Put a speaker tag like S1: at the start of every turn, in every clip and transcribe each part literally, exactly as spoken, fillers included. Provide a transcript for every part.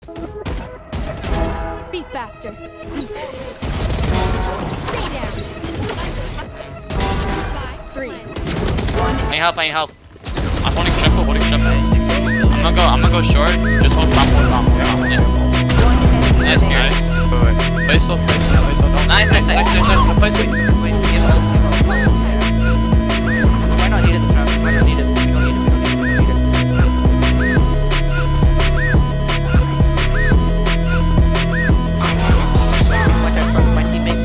S1: Be faster. Stay down. Three.
S2: I need help, I need help. I'm holding triple, holding triple. I'm gonna go, I'm gonna go short. Just hold top, hold top. Yeah. Nice, nice. Play slow, play slow, play slow. Nice, nice, nice, nice, nice. Play slow.
S3: Wait, he has ult. We might not need it, Travis. We might not need it. We don't need it, we don't need it, we don't need it. Watch out from my teammates.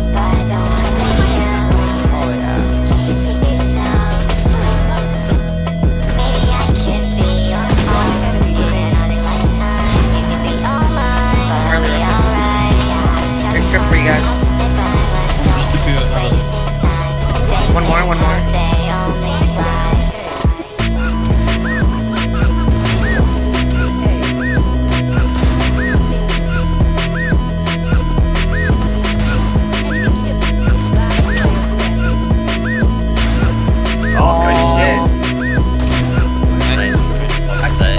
S3: Oh, yeah. Quick trip for you guys. One more, one more. Oh, good shit.
S2: Nice. Backside.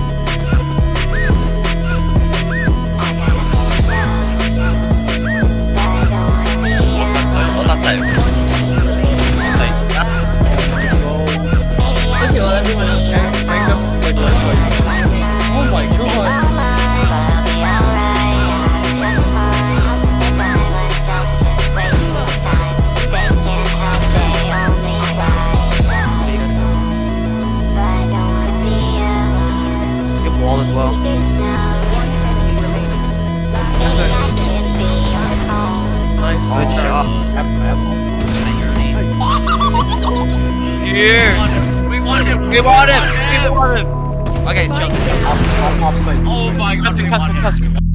S2: Hold that side.
S3: Okay, well, everyone else can bring them like left foot. Oh my god. Good wall as well. Nice. Good shot.
S2: Here. We want him. We want him. We want him. Okay, jump.
S3: Off, off, offside.
S2: Oh my god. Custom, custom, custom.